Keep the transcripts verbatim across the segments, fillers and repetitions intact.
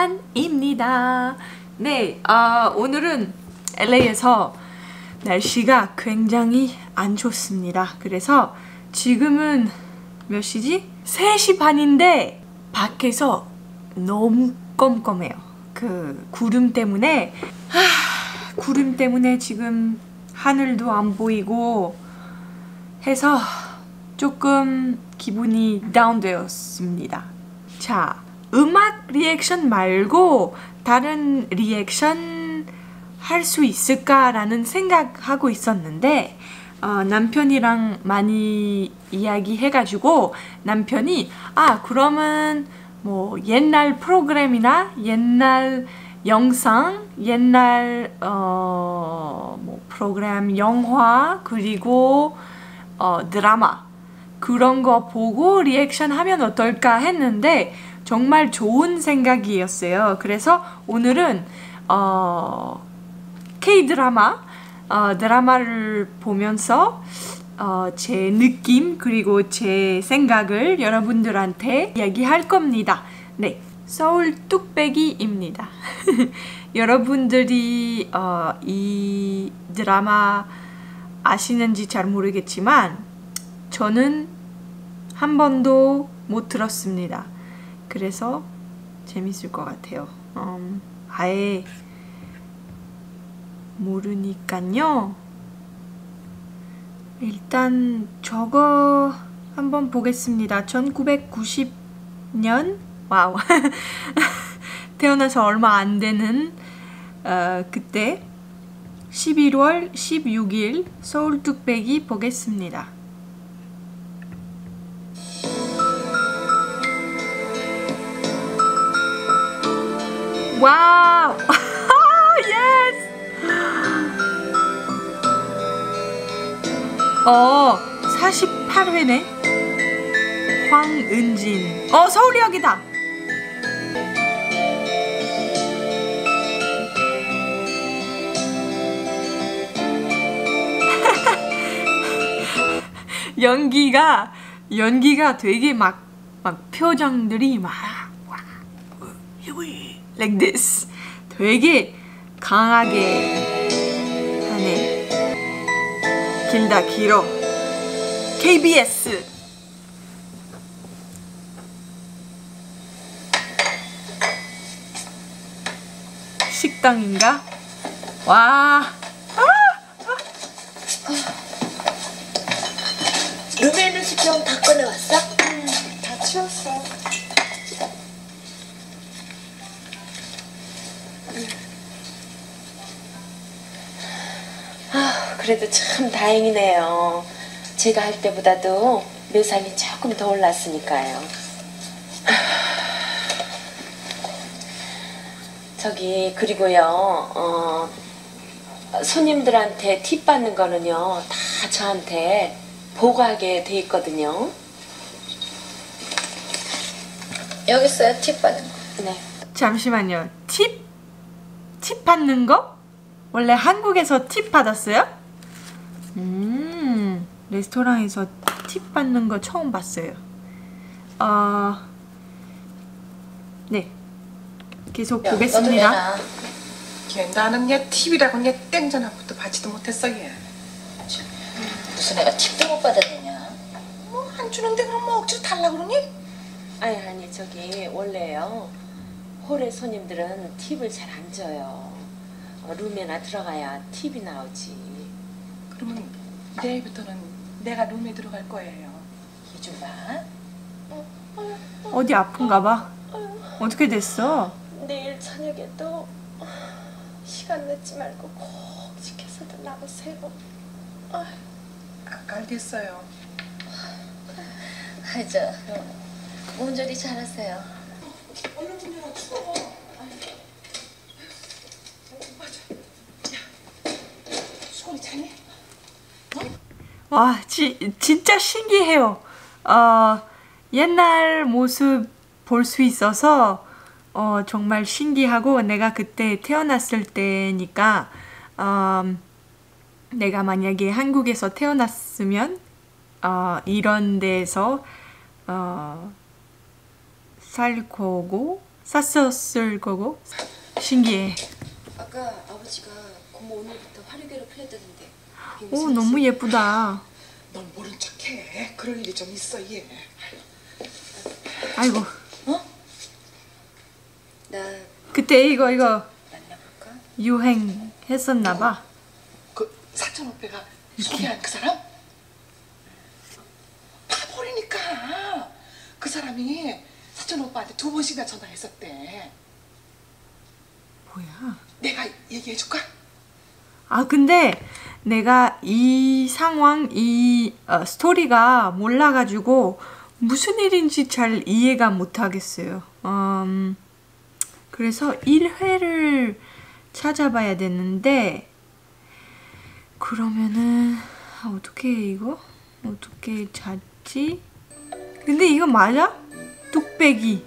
시간입니다. 네, 어, 오늘은 엘에이에서 날씨가 굉장히 안 좋습니다. 그래서 지금은 몇 시지? 세 시 반인데 밖에서 너무 껌껌해요. 그 구름 때문에 하, 구름 때문에 지금 하늘도 안 보이고 해서 조금 기분이 다운되었습니다. 자, 음악 리액션 말고 다른 리액션 할 수 있을까라는 생각하고 있었는데 어, 남편이랑 많이 이야기해가지고 남편이 아 그러면 뭐 옛날 프로그램이나 옛날 영상, 옛날 어, 뭐 프로그램, 영화 그리고 어, 드라마 그런 거 보고 리액션 하면 어떨까 했는데 정말 좋은 생각이었어요. 그래서 오늘은 어, K-드라마 어, 드라마를 보면서 어, 제 느낌 그리고 제 생각을 여러분들한테 이야기할 겁니다. 네, 서울 뚝배기입니다. 여러분들이 어, 이 드라마 아시는지 잘 모르겠지만 저는 한 번도 못 들었습니다. 그래서 재밌을 것 같아요. 음, 아예 모르니까요. 일단 저거 한번 보겠습니다. 천구백구십 년? 와우. 태어나서 얼마 안 되는 어, 그때 십일월 십육일 서울 뚝배기 보겠습니다. 와우! 예스! 어, 사십팔 회네. 황은진. 어, 서울역이다. 연기가 연기가 되게 막, 막 표정들이 막 like this 되게 강하게 하네. 길다 길어. 케이비에스 식당인가? 와. 룸에 있는 수경 다 꺼내왔어? 응, 다 치웠어. 아, 그래도 참 다행이네요. 제가 할 때보다도 매상이 조금 더 올랐으니까요. 저기 그리고요, 어, 손님들한테 팁 받는 거는요 다 저한테 보고하게 돼 있거든요. 여기 있어요, 팁 받는 거. 네. 잠시만요. 팁? 팁 받는 거? 원래 한국에서 팁 받았어요? 음, 레스토랑에서 팁 받는 거 처음 봤어요. 어, 네. 계속 야, 보겠습니다. 걔 나는 얘 팁이라고 얘 땡전화부터 받지도 못했어 얘. 무슨 애가 팁도 못 받았느냐? 뭐 안 주는데 그럼 뭐 억지로 달라 그러니? 아니 아니 저기 원래요 홀의 손님들은 팁을 잘 안 줘요. 어, 룸에나 들어가야 팁이 나오지. 그러면 내일부터는 내가 룸에 들어갈 거예요. 이준아, 어디 아픈가 봐. 어떻게 됐어? 내일 저녁에도 시간 늦지 말고 꼭 지켜서도 나오세요. 아까 알겠어요. 아이 저 몸조리 잘하세요. 얼른 좀 열어 추워. 수건이 자네? 와, 지, 진짜 신기해요. 어, 옛날 모습 볼 수 있어서 어, 정말 신기하고 내가 그때 태어났을 때니까 음, 내가 만약에 한국에서 태어났으면 어, 이런 데서 어, 살 거고 샀었을 거고. 신기해. 아까 아버지가 고모 오늘부터 화류계로 풀렸다던데. 그게 오, 무슨 너무 뜻이야? 예쁘다. 넌 모른 척해. 그럴 일이 좀 있어 얘. 아이고. 나 그때 이거 이거 만나볼까? 유행했었나 봐. 그 사촌 오빠가 소개한 그 사람? 바보리니까. 그 사람이 사촌 오빠한테 두 번씩이나 전화했었대. 뭐야? 내가 얘기해줄까? 아, 근데 내가 이 상황, 이 어, 스토리가 몰라가지고 무슨 일인지 잘 이해가 못하겠어요. 음, 그래서 일 회를 찾아봐야 되는데, 그러면은 어떻게 이거? 어떻게 찾지? 근데 이거 맞아? 뚝배기.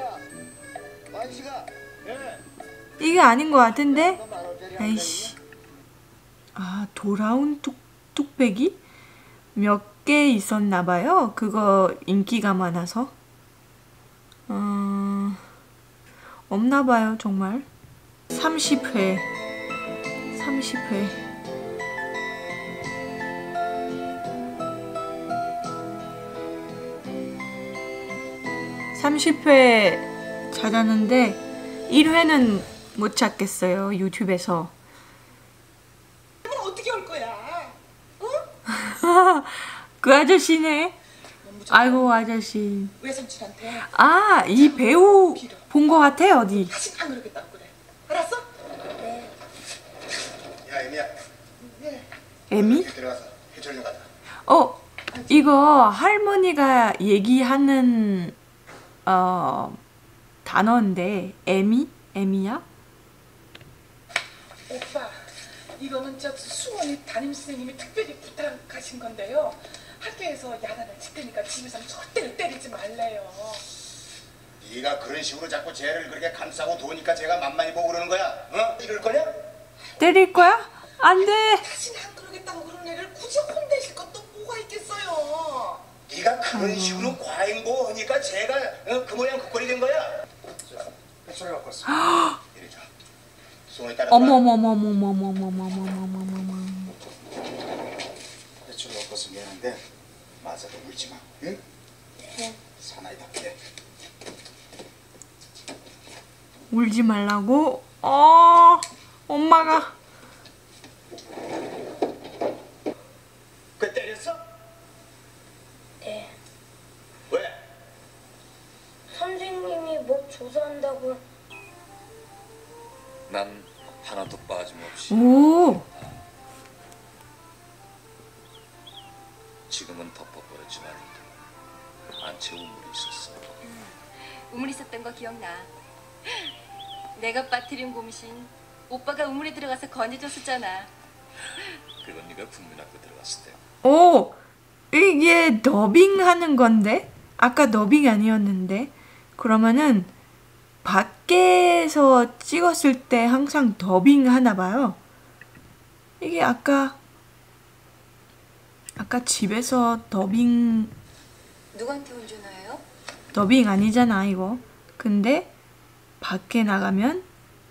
이게 아닌 것 같은데? 아이씨. 아, 돌아온 뚝, 뚝배기? 몇 개 있었나 봐요. 그거 인기가 많아서. 어, 없나 봐요, 정말. 삼십 회. 삼십 회. 삼십 회 찾았는데 일 회는 못 찾겠어요, 유튜브에서. 그럼 어떻게 할 거야? 그 아저씨네. 넌 무조건 아이고, 아저씨. 외삼촌한테 아, 이 배우 본 것 같아, 어디. 다신 안 그러겠다고 그래. 알았어? 야, 애미야. 네. 에미? 들어가서 해철 좀 가자. 어, 이거 할머니가 얘기하는 어 단어인데 에미? 에미야? 오빠, 이거는 저 수원이 담임 선생님이 특별히 부탁하신 건데요. 학교에서 야단을 칠 테니까 집에서는 절대로 때리지 말래요. 네가 그런 식으로 자꾸 쟤를 그렇게 감싸고 도니까 제가 만만히 보고 그러는 거야. 어? 이럴 거냐? 때릴 거야? 안 돼. 다시는 안 그러겠다고 그런 애를 굳이 혼내실 것도 뭐가 있겠어요. 네가 그런 식으로 과잉보 하니까 제가 어? 그 모양 그 꼴이 된 거야. 해철이 갖고 왔어. 이리 줘. 수원이 따라. 어머머머머머머머머머머머머머머. 해철이 갖고 왔으면 미안한데 맞아도 울지 마. 응? 사나이답게. 울지 말라고? 어, 엄마가. 그 때렸어? 네. 왜? 선생님이 뭐 조사한다고. 난 하나도 빠짐없이 오, 지금은 덮어버렸지만 안채 우물이 있었어. 우물 있었던 거 기억나. 내가 빠뜨린 곰신 오빠가 우물에 들어가서 건져줬었잖아. 그건 네가 국민학교 들어갔을 때. 오, 이게 더빙하는 건데? 아까 더빙 아니었는데? 그러면은 밖에서 찍었을 때 항상 더빙 하나 봐요. 이게 아까 아까 집에서 더빙 누구한테 온 전화예요? 더빙 아니잖아 이거. 근데 밖에 나가면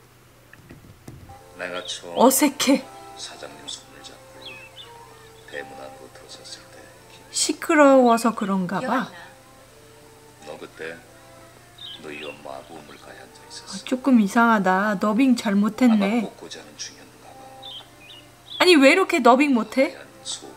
내가 처음 어색해. 사장님 손을 잡고 대문 안으로 들어섰을 때 시끄러워서 그런가 기억 안 봐. 나. 너 그때 너희 엄마하고 우물가에 앉아 있었어. 조금 이상하다. 더빙 아마 잘못했네. 뽑고자 하는 중이었는가 봐. 아니 왜 이렇게 더빙 못해? 한 소고문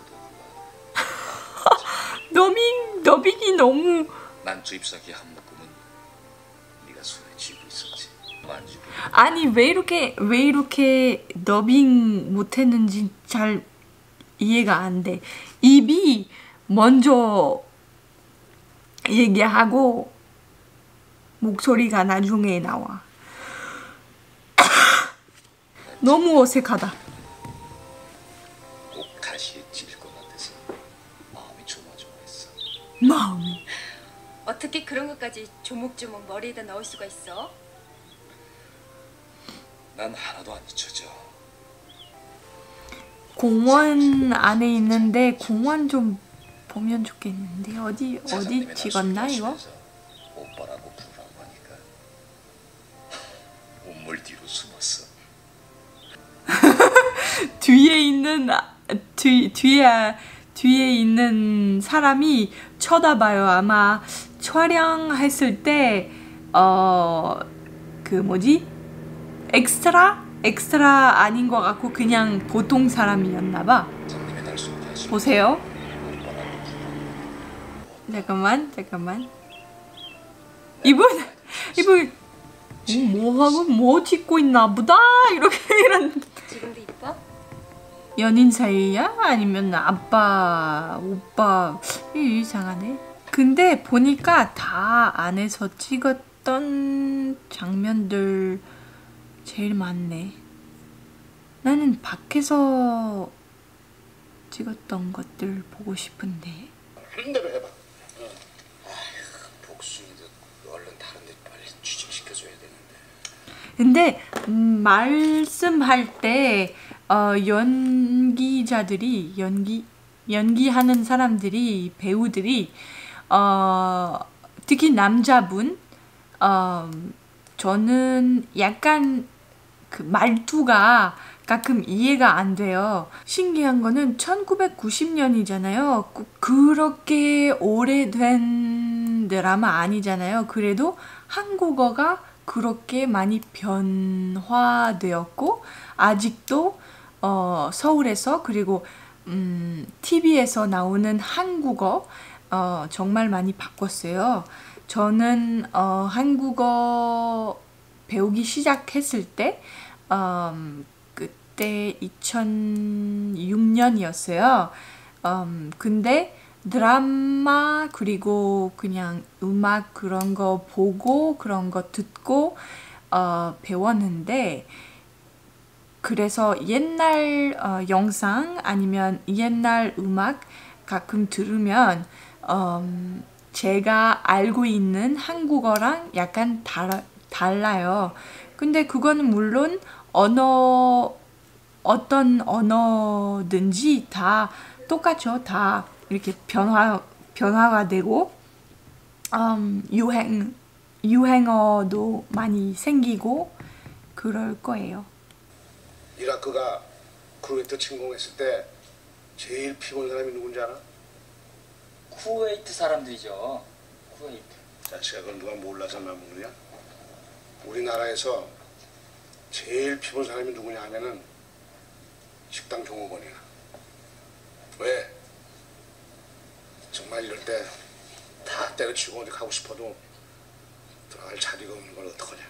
노동과 더빙 더빙이 너무 난 주입사기 한 묶음은 네가 손에 쥐고 있었지. 만지고 아니 왜 이렇게 왜 이렇게 더빙 못했는지 잘 이해가 안 돼. 입이 먼저 얘기하고 목소리가 나중에 나와. 너무 어색하다. 꼭 가시에 찔릴 것 같아서 마음이 조마조마했어. 마음이. 어떻게 그런 것까지 조목조목 머리에다 넣을 수가 있어? 난 하나도 안 잊혀져. 공원 안에 있는데 공원 좀 보면 좋겠는데 어디 어디 찍었나 이거? 오빠라고 부르라고 하니까 뒤에 있는 아, 뒤 뒤에 뒤에 있는 사람이 쳐다봐요. 아마 촬영했을 때 어 그 뭐지 엑스트라 엑스트라 아닌 것 같고 그냥 보통 사람이었나봐. 보세요. 잠깐만 잠깐만. 이분 이분 뭐 하고 뭐 찍고 있나 보다 이렇게 이런. 지금도 이뻐? 연인 사이야? 아니면 아빠 오빠 이상하네. 근데 보니까 다 안에서 찍었던 장면들 제일 많네. 나는 밖에서 찍었던 것들 보고 싶은데. 한대로 해봐. 어. 아휴, 복순이도 얼른 다른 데 빨리 취직시켜줘야 되는데. 근데 음, 말씀할 때 어, 연기자들이 연기 연기하는 사람들이 배우들이 어, 특히 남자분 어, 저는 약간 그 말투가 가끔 이해가 안 돼요. 신기한 거는 천구백구십 년이잖아요. 그렇게 오래된 드라마 아니잖아요. 그래도 한국어가 그렇게 많이 변화되었고 아직도 어, 서울에서 그리고 음, 티비에서 나오는 한국어 어, 정말 많이 바꿨어요. 저는 어, 한국어 배우기 시작했을 때 음, 그때 이천육 년이었어요. 음, 근데 드라마 그리고 그냥 음악 그런 거 보고 그런 거 듣고 어, 배웠는데 그래서 옛날 어, 영상 아니면 옛날 음악 가끔 들으면 음, 제가 알고 있는 한국어랑 약간 달, 달라요. 근데 그거는 물론 언어 어떤 언어든지 다 똑같죠. 다 이렇게 변화 변화가 되고 음, 유행 유행어도 많이 생기고 그럴 거예요. 이라크가 쿠웨이트 침공했을 때 제일 피곤한 사람이 누군지 알아? 쿠웨이트 사람들이죠. 쿠웨이트. 자식아, 그걸 누가 몰라서 말 모르냐? 우리나라에서 제일 피곤한 사람이 누구냐 하면은 식당 종업원이야. 왜? 정말 이럴 때 다 때려치고 어디 가고 싶어도 들어갈 자리가 없는 걸 어떡하냐.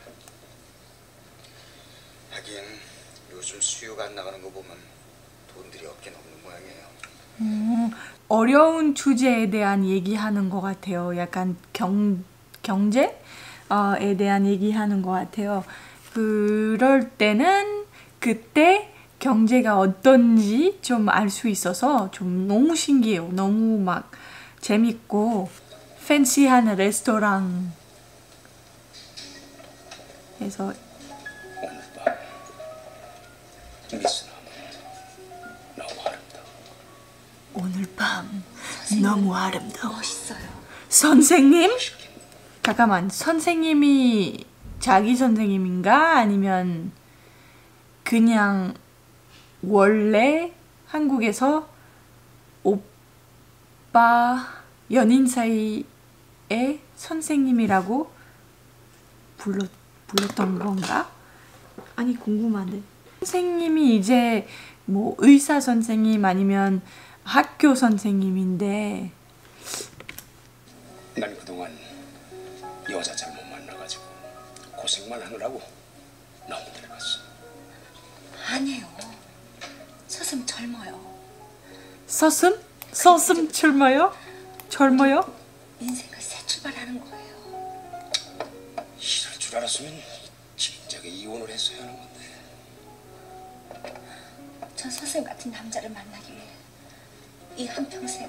하긴 요즘 수요가 안 나가는 거 보면 돈들이 없긴 없는 모양이에요. 음, 어려운 주제에 대한 얘기하는 것 같아요. 약간 경, 경제에 대한 얘기하는 것 같아요. 그럴 때는 그때 경제가 어떤지 좀 알 수 있어서 좀 너무 신기해요. 너무 막 재밌고 팬시한 레스토랑 에서 오늘 밤 미스 너무 아름다워. 오늘 밤 너무 아름다워. 멋있어요. 선생님? 잠깐만, 선생님이 자기 선생님인가? 아니면 그냥 원래 한국에서 오빠 연인 사이에 선생님이라고 불렀, 불렀던 건가? 아니 궁금한데. 선생님이 이제 뭐 의사 선생님 아니면 학교 선생님인데 난 그동안 여자 잘 못 만나가지고 고생만 하느라고 너무 늙었어. 아니에요. 서슴 젊어요. 서슴? 서슴 젊어요? 젊어요? 인생을 새 출발하는 거예요. 이럴 줄 알았으면 진작에 이혼을 했어야 하는 건데. 전 선생님 같은 남자를 만나기 위해 이 한평생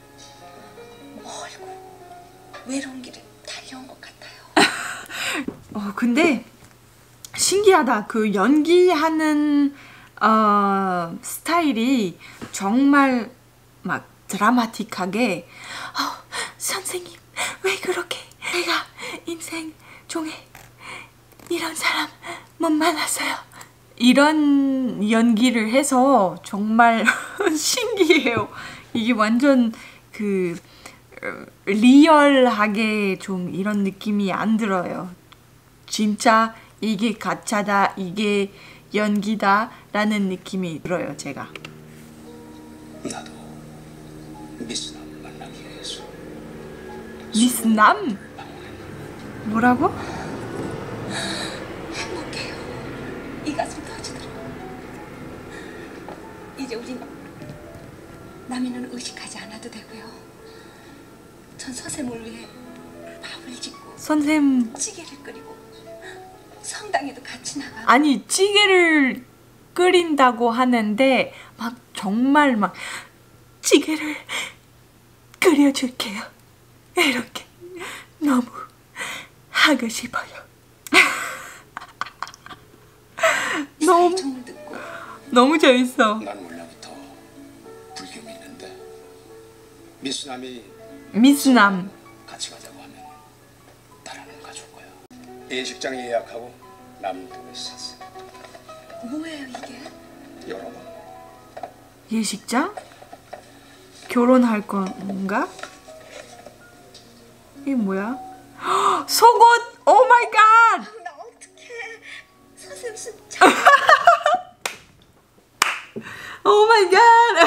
멀고 외로운 길을 달려온 것 같아요. 어, 근데 신기하다. 그 연기하는 어, 스타일이 정말 막 드라마틱하게 어, 선생님 왜 그렇게 내가 인생 중에 이런 사람 못 만났어요. 이런 연기를 해서 정말 신기해요. 이게 완전 그 리얼하게 좀 이런 느낌이 안 들어요. 진짜 이게 가짜다, 이게 연기다 라는 느낌이 들어요, 제가. 나도 미스남 만나기 위해서. 미스남? 뭐라고? 행복해요. 이 가슴 터지더라. 이제 우린 남이는 의식하지 않아도 되고요. 전 선생님을 위해 밥을 짓고 선생님 찌개를 끓이고 성당에도 같이 나가. 아니 찌개를 끓인다고 하는데 막 정말 막 찌개를 끓여줄게요. 이렇게 너무 하고 싶어요. 너무 듣고. 너무 재밌어. 난 원래부터 불교 믿는데 미스남이 미스남 같이 가자고 하면 따라는 가줄 거야. 예식장 예약하고 남동에서 샀어. 뭐예요 이게? 열어봐. 예식장? 결혼할 건가? 이게 뭐야? 헉, 속옷! 오 마이 갓! 나 어떡해. 선생님 진짜. 오 마이 갓!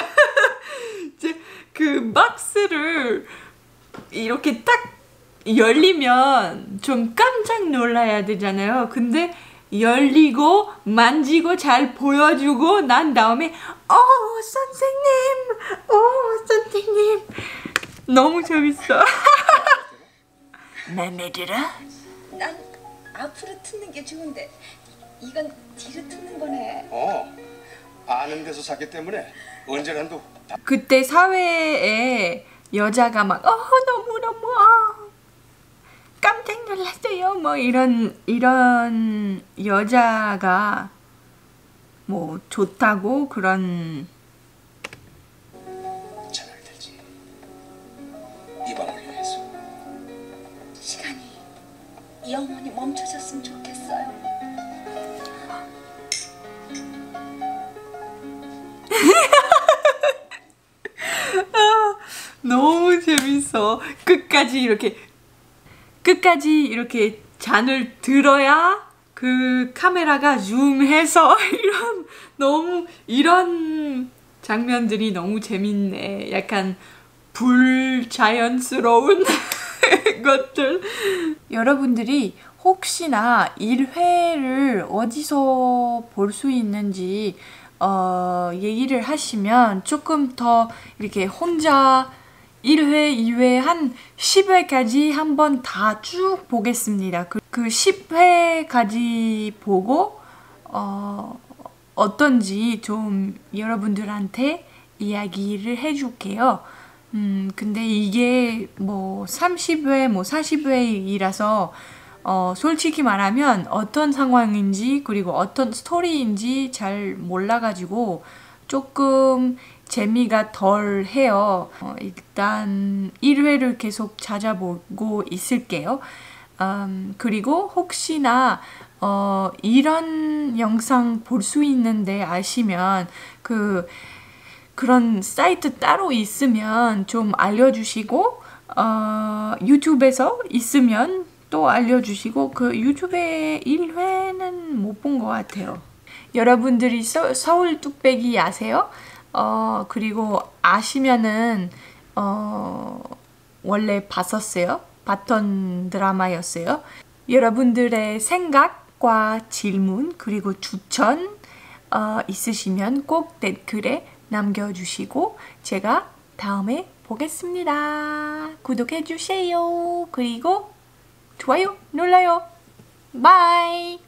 그 박스를 이렇게 딱 열리면 좀 깜짝 놀라야 되잖아요. 근데 열리고 만지고 잘 보여주고 난 다음에 어 선생님! 어 선생님! 너무 재밌어. 맘에 들어? 난 앞으로 트는 게 좋은데 이건 뒤로 트는 거네. 어. 아는 데서 샀기 때문에 언제라도. 그때 사회에 여자가 막 어 너무너무 어, 깜짝 놀랐어요 뭐 이런 이런 여자가 뭐 좋다고 그런 잘 되지. 이 밤을 위해서. 시간이 영원히 멈춰졌으면 좋겠어요. 아, 너무 재밌어. 끝까지 이렇게 끝까지 이렇게 잔을 들어야 그 카메라가 줌해서 이런 너무 이런 장면들이 너무 재밌네. 약간 불자연스러운 것들. 여러분들이 혹시나 일 회를 어디서 볼 수 있는지 어, 얘기를 하시면 조금 더 이렇게 혼자 일 회, 이 회, 한 십 회까지 한번 다 쭉 보겠습니다. 그, 그 십 회까지 보고 어, 어떤지 좀 여러분들한테 이야기를 해줄게요. 음, 근데 이게 뭐 삼십 회, 뭐 사십 회이라서 어, 솔직히 말하면 어떤 상황인지 그리고 어떤 스토리인지 잘 몰라가지고 조금 재미가 덜 해요. 어, 일단 일 회를 계속 찾아보고 있을게요. 음, 그리고 혹시나 어, 이런 영상 볼 수 있는데 아시면 그 그런 사이트 따로 있으면 좀 알려주시고 어, 유튜브에서 있으면 또 알려주시고 그 유튜브에 일 회는 못 본 것 같아요. 여러분들이 서, 서울 뚝배기 아세요? 어, 그리고 아시면은 어, 원래 봤었어요. 봤던 드라마였어요. 여러분들의 생각과 질문 그리고 추천 어, 있으시면 꼭 댓글에 남겨주시고 제가 다음에 보겠습니다. 구독해주세요. 그리고 좋아요 눌러요. 바이.